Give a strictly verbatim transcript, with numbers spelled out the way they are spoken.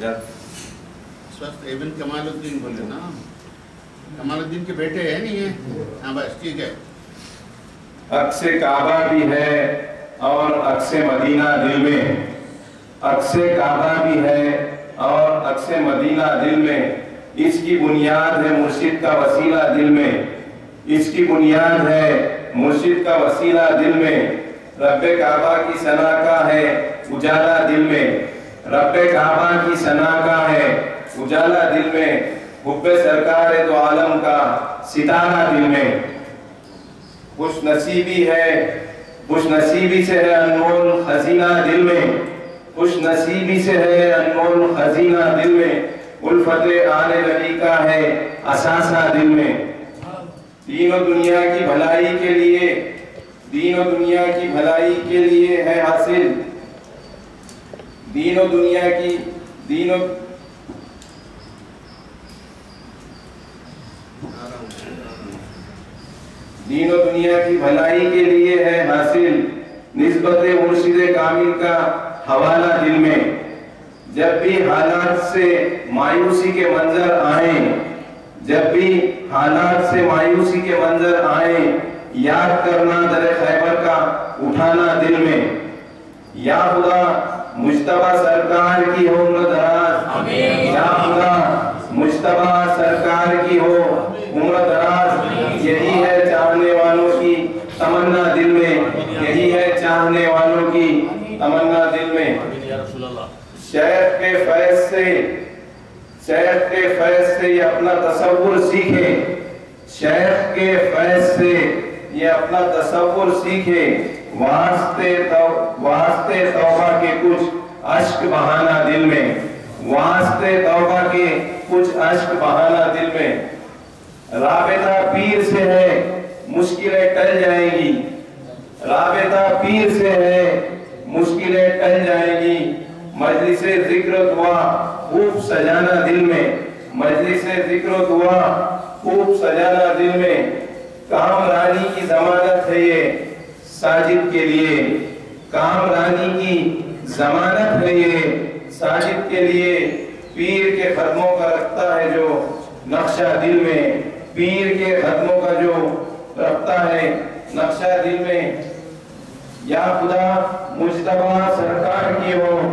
इस वक्त इब्न कमालुद्दीन बोले ना, कमालुद्दीन के बेटे हैं नहीं है? हाँ बस ठीक है। अक्से काबा भी है और अक्से मदीना दिल में, अक्से काबा भी है और अक्से मदीना दिल में, इसकी बुनियाद है मुर्शिद का वसीला दिल में, इसकी बुनियाद है मुर्शिद का वसीला दिल में। रब्बे काबा की सना का है उजाला दिल में, रब्बे काबा की सना का है उजाला दिल में, हुब्बे सरकार दो आलम का सितारा दिल में। खुश नसीबी है, खुश नसीबी से है अनमोल खजीना दिल में, खुश नसीबी से है अनमोल खजीना दिल में, उल्फते आने नबी का है असासा दिल में। दीनों दुनिया की भलाई के लिए, दीनों दुनिया की भलाई के लिए है हासिल, दीनों दुनिया की दीनों दीनों दुनिया की भलाई के लिए है हासिल, निस्बत मुर्शिद कामिल का हवाला दिल में। जब भी हालात से मायूसी के मंजर आए, जब भी हालात से मायूसी के मंजर आए, याद करना दर खैबर का उठाना दिल में। या खुदा मुज्तबा सरकार की हो उम्र दराज, या खुदा मुज्तबा सरकार की हो उम्र दराज, यही है चाहने वालों की तमन्ना दिल में, यही है चाहने वालों की तमन्ना दिल में। शेख के फैज से, शेख के फैज से ये अपना तसव्वुर सीखे, शेख के फैज से ये अपना तसव्वुर सीखे, वास्ते तौ वास्ते तौबा के कुछ अश्क बहाना दिल में, वास्ते तौबा के कुछ अश्क बहाना दिल में। राबता पीर से है मुश्किलें टल जाएंगी, राबता पीर से है मुश्किलें टल जाएंगी, मजलिसे जिक्र दुआ खूब सजाना दिल में, मजलिसे जिक्र दुआ खूब सजाना दिल में। कामरानी की जमानत है ये साजिद के लिए, कामरानी की जमानत है ये साजिद के लिए। पीर के खत्मों का रखता है जो नक्शा दिल में, पीर के खत्मों का जो रखता है नक्शा दिल में। या खुदा मुज्तबा सरकार की हो